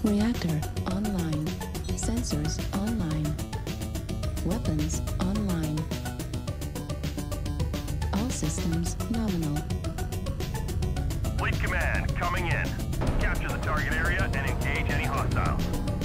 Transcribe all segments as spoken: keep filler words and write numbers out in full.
Reactor online. Sensors online. Weapons online. All systems nominal. Fleet Command, coming in. Capture the target area and engage any hostiles.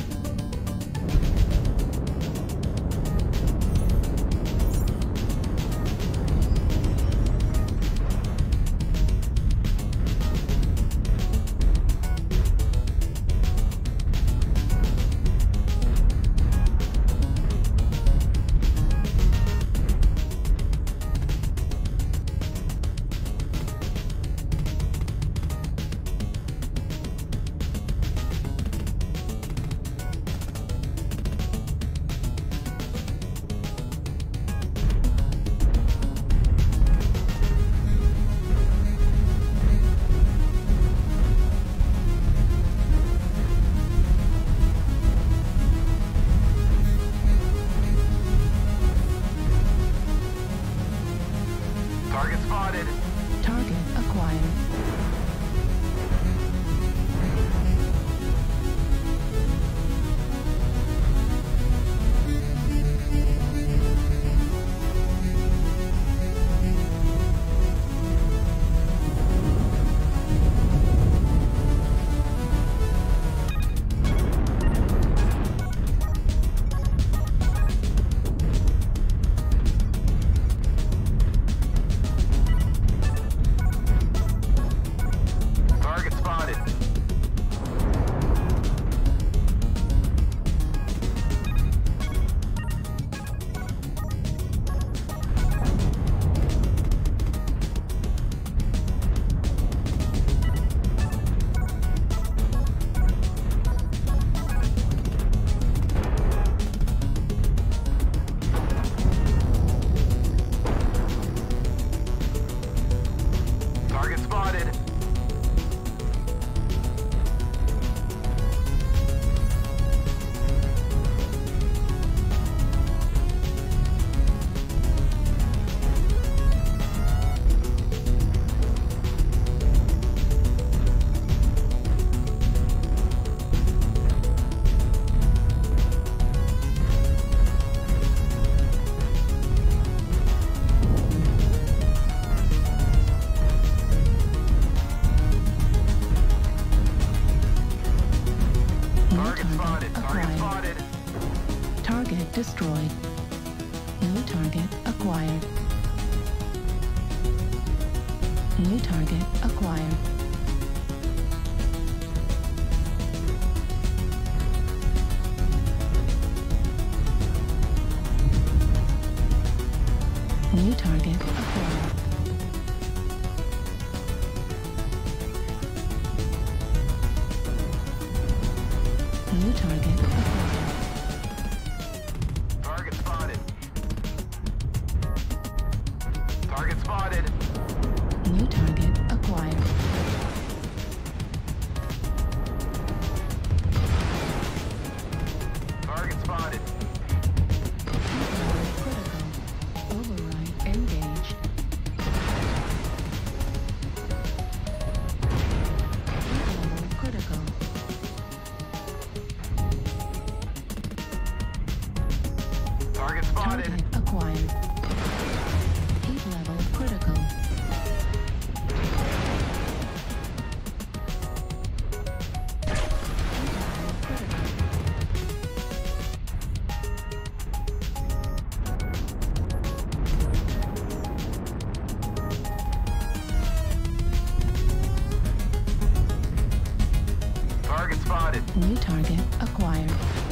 Target spotted. Target acquired. Target spotted. Target spotted. Target spotted. Target spotted. Target destroyed. New target acquired. New target acquired. New target acquired. New target acquired. Target spotted. Target spotted. New target acquired. Target spotted. Critical. Override engaged. Level critical. Target spotted. Target acquired. Heat level critical. Target spotted. New target acquired.